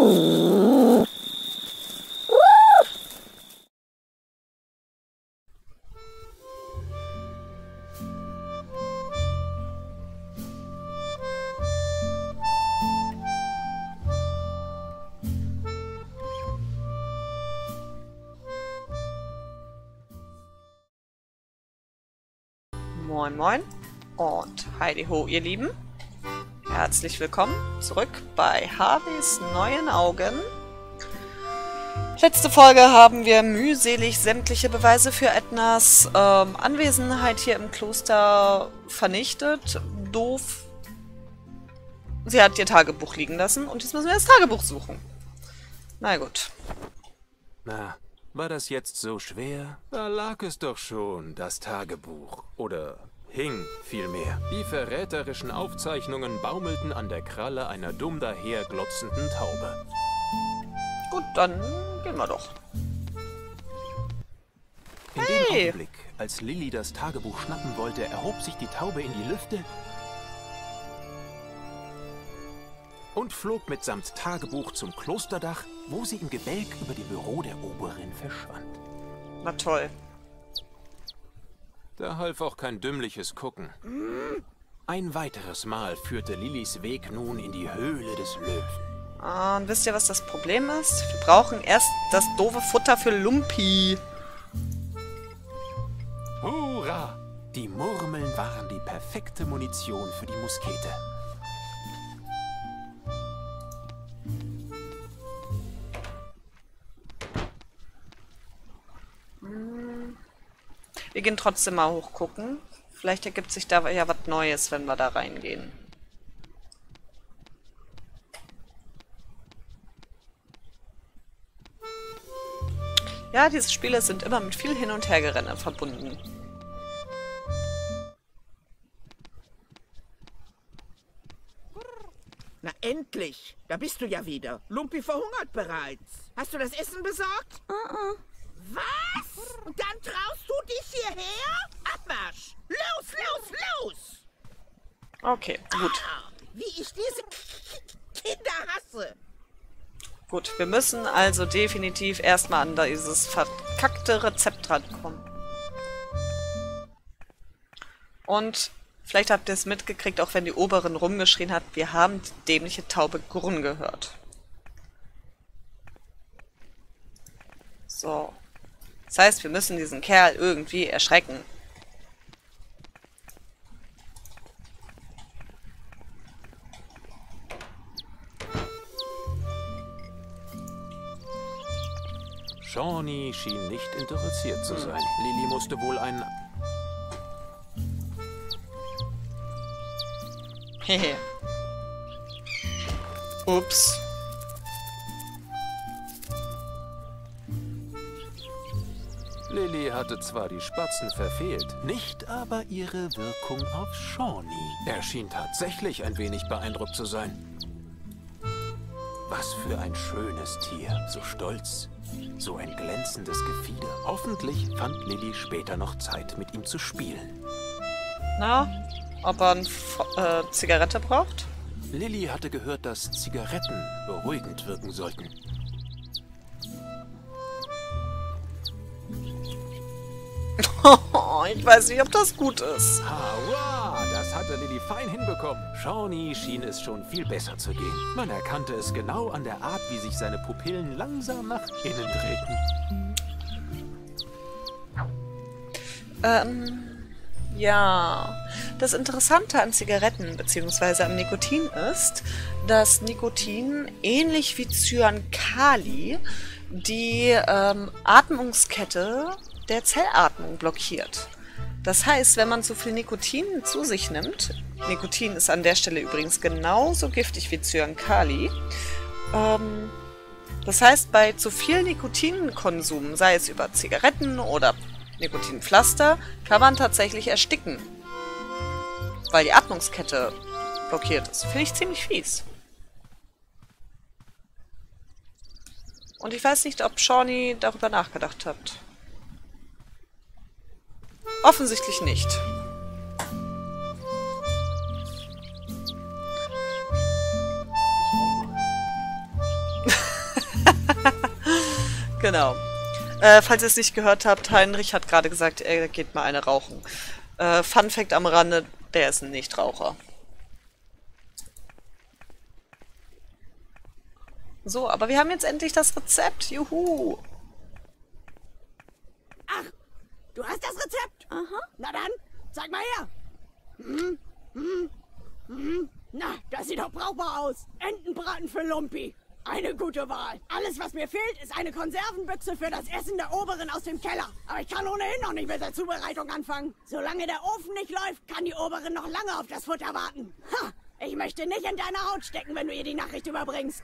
Moin Moin und Heidi Ho, ihr Lieben. Herzlich willkommen zurück bei Harveys neuen Augen. Letzte Folge haben wir mühselig sämtliche Beweise für Ednas Anwesenheit hier im Kloster vernichtet. Doof. Sie hat ihr Tagebuch liegen lassen und jetzt müssen wir das Tagebuch suchen. Na gut. Na, war das jetzt so schwer? Da lag es doch schon, das Tagebuch. Oder hing vielmehr. Die verräterischen Aufzeichnungen baumelten an der Kralle einer dumm daherglotzenden Taube. Gut, dann gehen wir doch. In dem Augenblick, als Lilly das Tagebuch schnappen wollte, erhob sich die Taube in die Lüfte und flog mitsamt Tagebuch zum Klosterdach, wo sie im Gebälk über dem Büro der Oberin verschwand. Na toll. Da half auch kein dümmliches Gucken. Ein weiteres Mal führte Lillys Weg nun in die Höhle des Löwen. Und wisst ihr, was das Problem ist? Wir brauchen erst das doofe Futter für Lumpi. Hurra! Die Murmeln waren die perfekte Munition für die Muskete. Wir gehen trotzdem mal hochgucken. Vielleicht ergibt sich da ja was Neues, wenn wir da reingehen. Ja, diese Spiele sind immer mit viel Hin- und Hergerenne verbunden. Na endlich! Da bist du ja wieder. Lumpi verhungert bereits. Hast du das Essen besorgt? Was? Und dann traust du dich hierher? Abmarsch! Los, los, los! Okay, gut. Wie ich diese Kinder hasse! Gut, wir müssen also definitiv erstmal an dieses verkackte Rezept rankommen. Und vielleicht habt ihr es mitgekriegt, auch wenn die Oberin rumgeschrien hat, wir haben die dämliche Taube Grunn gehört. So. Das heißt, wir müssen diesen Kerl irgendwie erschrecken. Shawnee schien nicht interessiert zu sein. Lilly musste wohl einen... Hehe. Ups. Lilly hatte zwar die Spatzen verfehlt, nicht aber ihre Wirkung auf Shawnee. Er schien tatsächlich ein wenig beeindruckt zu sein. Was für ein schönes Tier, so stolz, so ein glänzendes Gefieder. Hoffentlich fand Lilly später noch Zeit, mit ihm zu spielen. Na, ob er eine Zigarette braucht? Lilly hatte gehört, dass Zigaretten beruhigend wirken sollten. Ich weiß nicht, ob das gut ist. Haua, das hatte Lilly fein hinbekommen. Shawnee schien es schon viel besser zu gehen. Man erkannte es genau an der Art, wie sich seine Pupillen langsam nach innen drehten. Ja. Das Interessante an Zigaretten bzw. am Nikotin ist, dass Nikotin ähnlich wie Cyankali die Atmungskette der Zellatmung blockiert. Das heißt, wenn man zu viel Nikotin zu sich nimmt, Nikotin ist an der Stelle übrigens genauso giftig wie Cyankali, das heißt, bei zu viel Nikotinkonsum, sei es über Zigaretten oder Nikotinpflaster, kann man tatsächlich ersticken, weil die Atmungskette blockiert ist. Finde ich ziemlich fies. Und ich weiß nicht, ob Shawnee darüber nachgedacht hat. Offensichtlich nicht. Genau. Falls ihr es nicht gehört habt, Heinrich hat gerade gesagt, er geht mal eine rauchen. Fun Fact am Rande, der ist ein Nichtraucher. So, aber wir haben jetzt endlich das Rezept. Juhu! Ach, du hast das Rezept? Aha. Na dann, zeig mal her. Na, das sieht doch brauchbar aus. Entenbraten für Lumpi. Eine gute Wahl. Alles, was mir fehlt, ist eine Konservenbüchse für das Essen der Oberen aus dem Keller. Aber ich kann ohnehin noch nicht mit der Zubereitung anfangen. Solange der Ofen nicht läuft, kann die Oberin noch lange auf das Futter warten. Ha! Ich möchte nicht in deiner Haut stecken, wenn du ihr die Nachricht überbringst.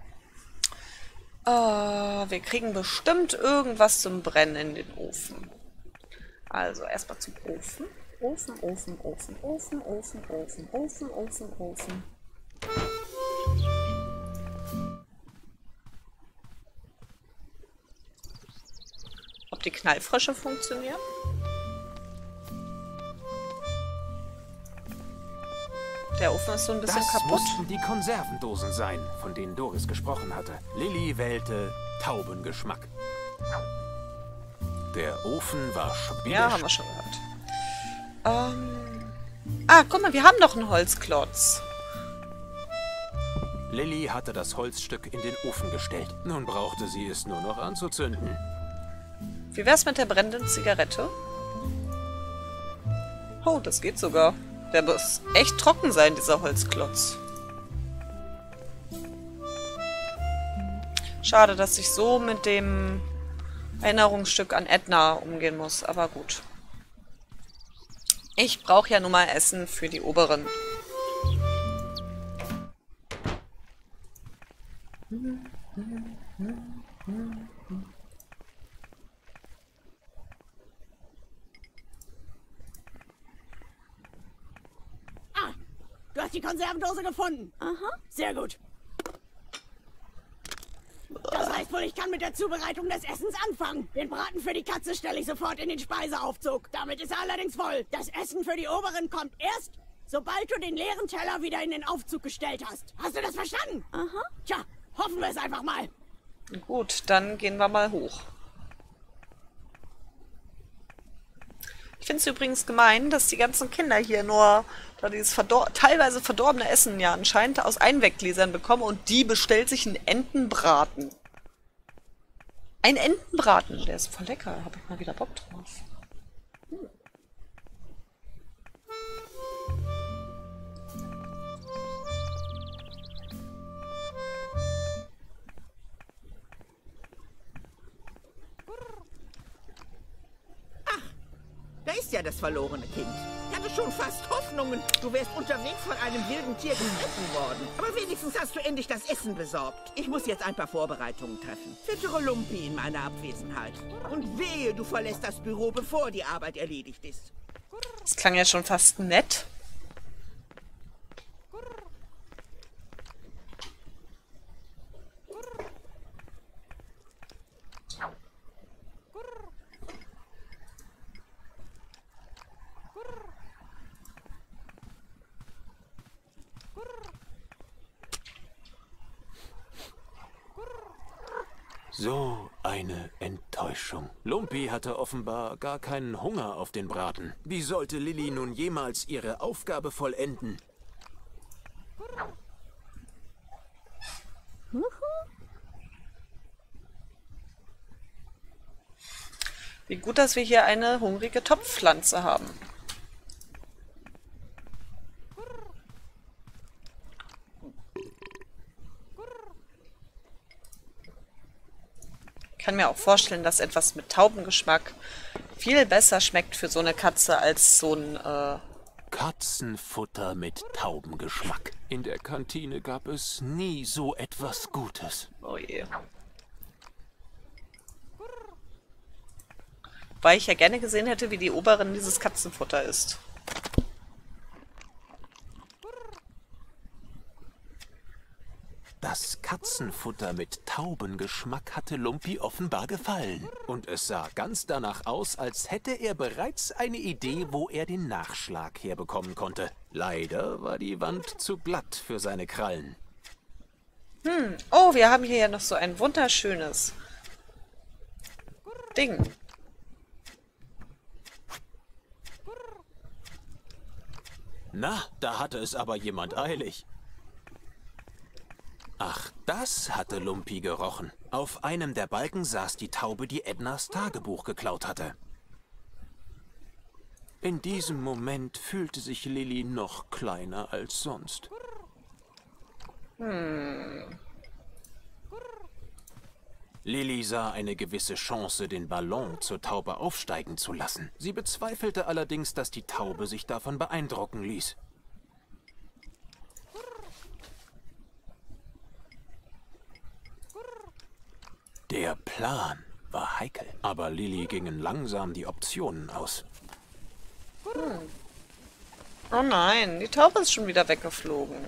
Wir kriegen bestimmt irgendwas zum Brennen in den Ofen. Also erstmal zum Ofen. Ofen. Ob die Knallfrösche funktionieren? Der Ofen ist so ein bisschen Das kaputt. mussten die Konservendosen sein, von denen Doris gesprochen hatte. Lilly wählte Taubengeschmack. Der Ofen war schon Ja, haben wir schon gehört. Guck mal, wir haben noch einen Holzklotz. Lilly hatte das Holzstück in den Ofen gestellt. Nun brauchte sie es nur noch anzuzünden. Wie wär's mit der brennenden Zigarette? Oh, das geht sogar. Der muss echt trocken sein, dieser Holzklotz. Schade, dass ich so mit dem Erinnerungsstück an Edna umgehen muss, aber gut. Ich brauche ja nun mal Essen für die Oberen. Ah, du hast die Konservendose gefunden. Aha. Sehr gut. Das heißt wohl, ich kann mit der Zubereitung des Essens anfangen. Den Braten für die Katze stelle ich sofort in den Speiseaufzug. Damit ist er allerdings voll. Das Essen für die Oberen kommt erst, sobald du den leeren Teller wieder in den Aufzug gestellt hast. Hast du das verstanden? Aha. Tja, hoffen wir es einfach mal. Gut, dann gehen wir mal hoch. Ich finde es übrigens gemein, dass die ganzen Kinder hier nur da dieses teilweise verdorbene Essen ja anscheinend aus Einweggläsern bekommen und die bestellt sich einen Entenbraten. Ein Entenbraten, der ist voll lecker, habe ich mal wieder Bock drauf. Da ist ja das verlorene Kind. Ich hatte schon fast Hoffnungen, du wärst unterwegs von einem wilden Tier gefressen worden. Aber wenigstens hast du endlich das Essen besorgt. Ich muss jetzt ein paar Vorbereitungen treffen. Füttere Lumpi in meiner Abwesenheit. Und wehe, du verlässt das Büro, bevor die Arbeit erledigt ist. Das klang ja schon fast nett. So eine Enttäuschung. Lumpi hatte offenbar gar keinen Hunger auf den Braten. Wie sollte Lilly nun jemals ihre Aufgabe vollenden? Wie gut, dass wir hier eine hungrige Topfpflanze haben. Ich kann mir auch vorstellen, dass etwas mit Taubengeschmack viel besser schmeckt für so eine Katze als so ein... Katzenfutter mit Taubengeschmack. In der Kantine gab es nie so etwas Gutes. Oh je. Weil ich ja gerne gesehen hätte, wie die Oberin dieses Katzenfutter isst. Das Katzenfutter mit Taubengeschmack hatte Lumpi offenbar gefallen. Und es sah ganz danach aus, als hätte er bereits eine Idee, wo er den Nachschlag herbekommen konnte. Leider war die Wand zu glatt für seine Krallen. Oh, wir haben hier ja noch so ein wunderschönes Ding. Na, da hatte es aber jemand eilig. Ach, das hatte Lumpy gerochen. Auf einem der Balken saß die Taube, die Ednas Tagebuch geklaut hatte. In diesem Moment fühlte sich Lilly noch kleiner als sonst. Lilly sah eine gewisse Chance, den Ballon zur Taube aufsteigen zu lassen. Sie bezweifelte allerdings, dass die Taube sich davon beeindrucken ließ. Der Plan war heikel, aber Lilly gingen langsam die Optionen aus. Oh nein, die Taube ist schon wieder weggeflogen.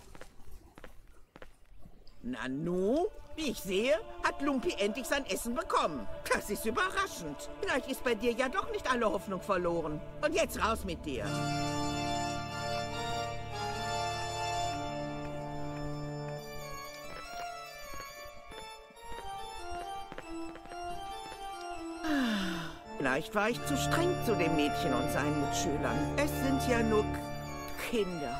Nanu, wie ich sehe, hat Lumpy endlich sein Essen bekommen. Das ist überraschend. Vielleicht ist bei dir ja doch nicht alle Hoffnung verloren. Und jetzt raus mit dir. Vielleicht war ich zu streng zu dem Mädchen und seinen Mitschülern. Es sind ja nur Kinder.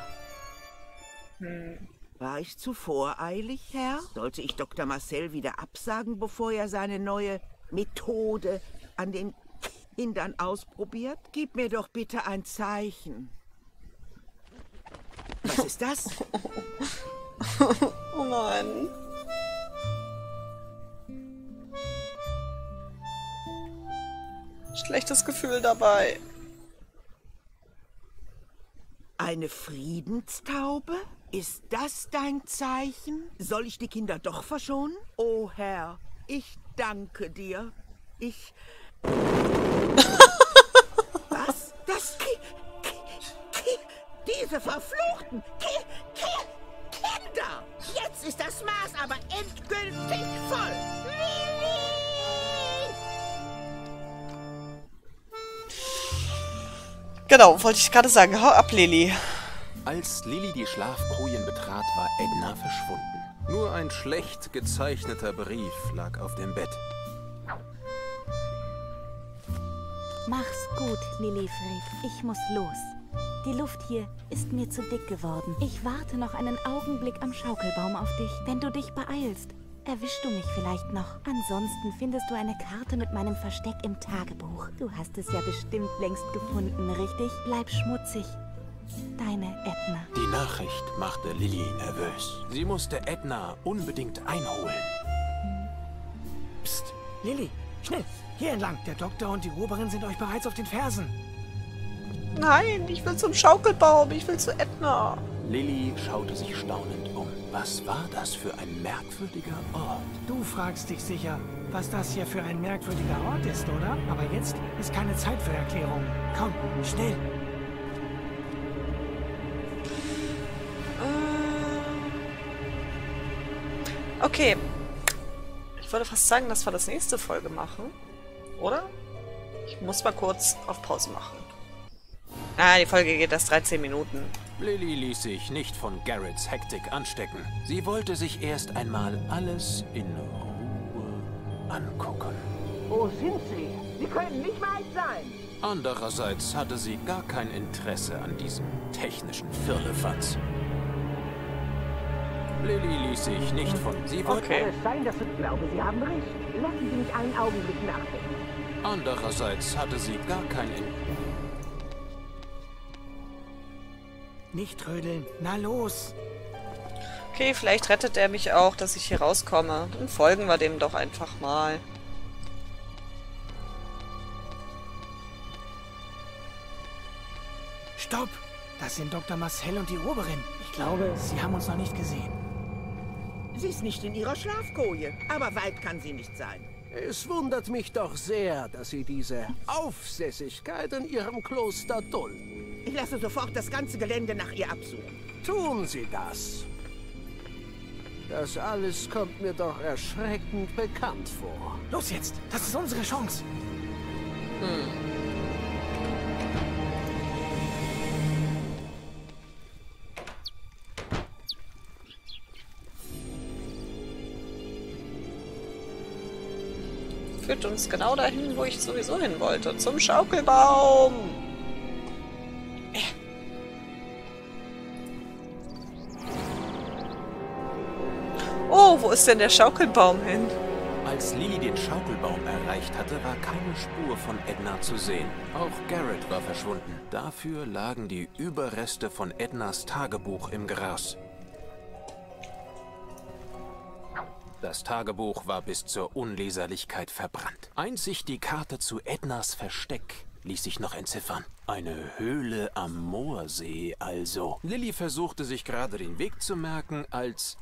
War ich zu voreilig, Herr? Sollte ich Dr. Marcel wieder absagen, bevor er seine neue Methode an den Kindern ausprobiert? Gib mir doch bitte ein Zeichen. Was ist das? Oh nein. Schlechtes Gefühl dabei. Eine Friedenstaube? Ist das dein Zeichen? Soll ich die Kinder doch verschonen? Oh Herr, ich danke dir. Was? Diese verfluchten Kinder! Jetzt ist das Maß aber endgültig voll. Genau, wollte ich gerade sagen. Hau ab, Lilly. Als Lilly die Schlafkojen betrat, war Edna verschwunden. Nur ein schlecht gezeichneter Brief lag auf dem Bett. Mach's gut, Lillifred. Ich muss los. Die Luft hier ist mir zu dick geworden. Ich warte noch einen Augenblick am Schaukelbaum auf dich. Wenn du dich beeilst, erwischst du mich vielleicht noch. Ansonsten findest du eine Karte mit meinem Versteck im Tagebuch. Du hast es ja bestimmt längst gefunden, richtig? Bleib schmutzig. Deine Edna. Die Nachricht machte Lilly nervös. Sie musste Edna unbedingt einholen. Psst, Lilly, schnell, hier entlang. Der Doktor und die Oberin sind euch bereits auf den Fersen. Nein, ich will zum Schaukelbaum. Ich will zu Edna. Lilly schaute sich staunend um. Was war das für ein merkwürdiger Ort? Du fragst dich sicher, was das hier für ein merkwürdiger Ort ist, oder? Aber jetzt ist keine Zeit für Erklärungen. Komm, schnell. Okay. Ich würde fast sagen, dass wir das nächste Folge machen. Oder? Ich muss mal kurz auf Pause machen. Ah, die Folge geht erst 13 Minuten. Lilly ließ sich nicht von Garretts Hektik anstecken. Sie wollte sich erst einmal alles in Ruhe angucken. Wo sind sie? Sie können nicht weit sein. Andererseits hatte sie gar kein Interesse an diesem technischen Firlefanz. Lilly ließ sich nicht von... Sie wollte... Okay. Es sein, dass ich glaube, Sie haben recht. Lassen Sie mich einen Augenblick nachdenken. Andererseits hatte sie gar kein Nicht trödeln. Na los. Okay, vielleicht rettet er mich auch, dass ich hier rauskomme. Dann folgen wir dem doch einfach mal. Stopp! Das sind Dr. Marcel und die Oberin. Ich glaube, sie haben uns noch nicht gesehen. Sie ist nicht in ihrer Schlafkoje, aber weit kann sie nicht sein. Es wundert mich doch sehr, dass Sie diese Aufsässigkeit in Ihrem Kloster dulden. Ich lasse sofort das ganze Gelände nach ihr absuchen. Tun Sie das. Das alles kommt mir doch erschreckend bekannt vor. Los jetzt, das ist unsere Chance. führt uns genau dahin, wo ich sowieso hin wollte. Zum Schaukelbaum. Oh, wo ist denn der Schaukelbaum hin? Als Lily den Schaukelbaum erreicht hatte, war keine Spur von Edna zu sehen. Auch Garrett war verschwunden. Dafür lagen die Überreste von Ednas Tagebuch im Gras. Das Tagebuch war bis zur Unleserlichkeit verbrannt. Einzig die Karte zu Ednas Versteck ließ sich noch entziffern. Eine Höhle am Moorsee also. Lily versuchte sich gerade den Weg zu merken, als...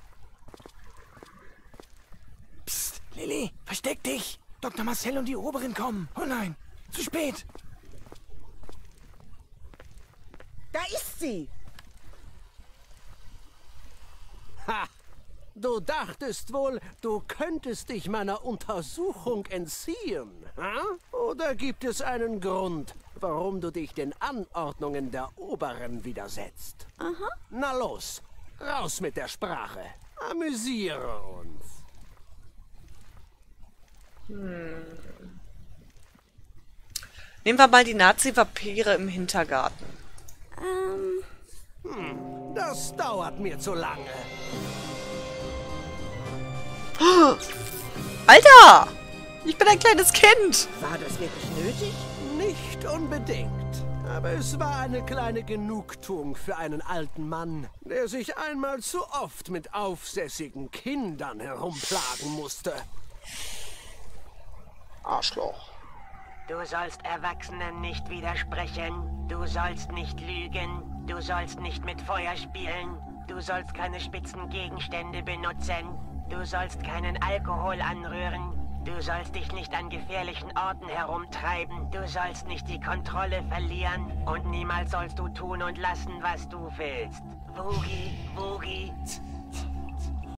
Psst, Lily, versteck dich! Dr. Marcel und die Oberin kommen. Oh nein, zu spät! Da ist sie. Ha! Du dachtest wohl, du könntest dich meiner Untersuchung entziehen, ha? Oder gibt es einen Grund, warum du dich den Anordnungen der Oberen widersetzt? Aha. Na los, raus mit der Sprache. Amüsiere uns. Nehmen wir mal die Nazi-Vampire im Hintergarten. Das dauert mir zu lange. Alter! Ich bin ein kleines Kind! War das wirklich nötig? Nicht unbedingt. Aber es war eine kleine Genugtuung für einen alten Mann, der sich einmal zu oft mit aufsässigen Kindern herumplagen musste. Arschloch. Du sollst Erwachsenen nicht widersprechen. Du sollst nicht lügen. Du sollst nicht mit Feuer spielen. Du sollst keine spitzen Gegenstände benutzen. Du sollst keinen Alkohol anrühren. Du sollst dich nicht an gefährlichen Orten herumtreiben. Du sollst nicht die Kontrolle verlieren. Und niemals sollst du tun und lassen, was du willst. Woogie, Woogie.